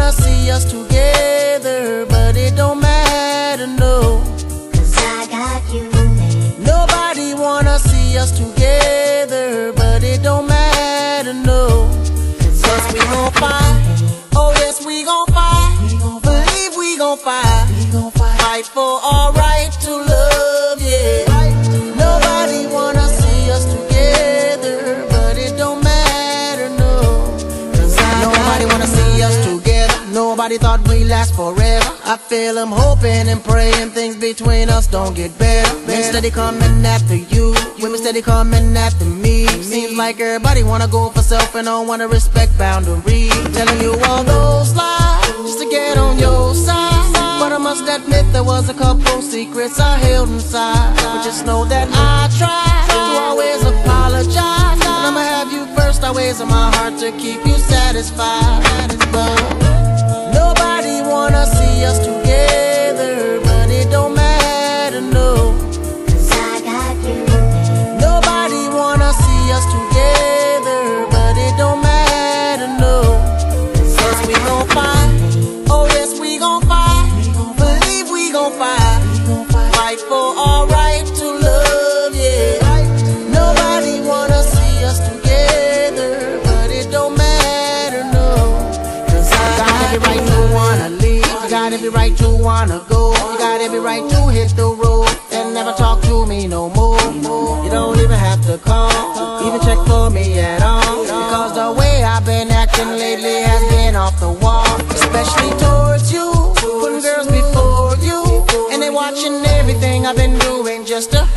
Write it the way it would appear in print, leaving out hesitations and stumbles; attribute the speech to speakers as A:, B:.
A: wanna see us together, but it don't matter, no.
B: Cause I got you, babe.
A: Nobody wanna see us together, but it don't matter, no. Cause we gon' fight, oh yes we gon' fight. Believe we gon' fight. Fight for our right to love, yeah. Nobody wanna see us together, but it don't matter, no. Nobody wanna see us together. Nobody thought we'd last forever. I feel I'm hoping and praying things between us don't get better. Men steady coming after you, women steady coming after me. Seems like everybody wanna go for self and don't wanna respect boundaries. Telling you all those lies just to get on your side. But I must admit there was a couple secrets I held inside. But just know that I tried to always apologize. And I'ma have you first always in my heart to keep you satisfied. But nobody wanna see us together, but it don't matter, no.
B: Cause I got you, babe.
A: Nobody wanna see us together, but it don't matter, no. Cause we gon' fight, oh yes we gon' fight. Believe we gon' fight. Fight for our right to love, yeah. Nobody wanna see us together, but it don't matter, no. Cause I got every right to wanna leave. You got every right to wanna go. You got every right to hit the road and never talk to me no more. You don't even have to call, even check for me at all. Because the way I've been acting lately has been off the wall. Especially towards you, putting girls before you. And they watching everything I've been doing just to